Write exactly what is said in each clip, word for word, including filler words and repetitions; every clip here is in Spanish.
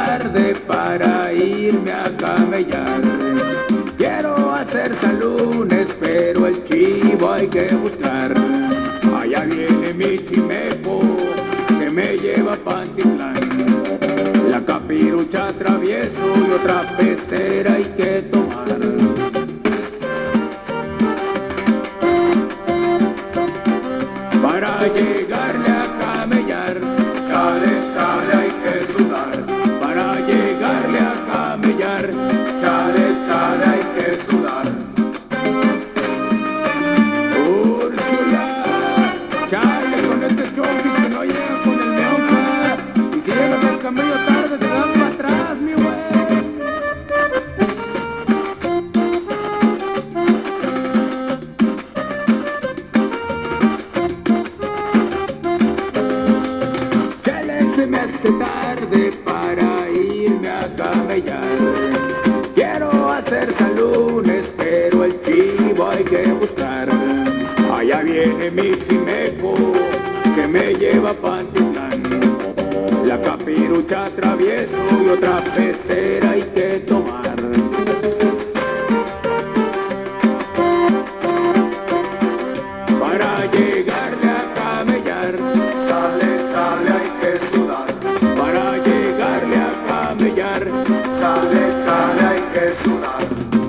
tarde para irme a camellar. Quiero hacer salunes, pero el chivo hay que buscar. Allá viene mi chimeco, que me lleva a Pantitlán. La capirucha travieso y otra pecera hay que tomar. Para llegarle a camellar, chale, chale, hay que sudar. Para llegarle a camellar, chale, chale, hay que sudar. Úrsula, chale con este choque que no llega con el león. Y si llegas al camello tarde te dan para atrás, mi güey. Se me hace tarde para irme a camellar. Quiero hacer salunes, pero el chivo hay que buscar. Allá viene mi chimeco, que me lleva a Pantitlán. La capirucha travieso y otra pecera hay que tomar. Para llegarle a camellar, sale, sale, hay que sudar. Para llegarle a camellar, sale, sale, hay que sudar.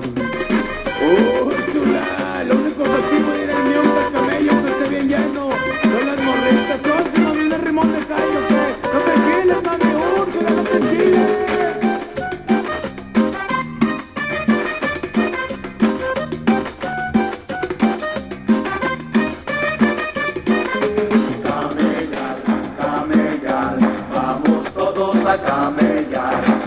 Úrsula, lo único objetivo de ir al mío al camello que esté bien lleno son las morritas. Son si no viene rimón de callo, que no te enchiles, mami, Úrsula, no te enchiles. Camellar, camellar, vamos todos a camellar.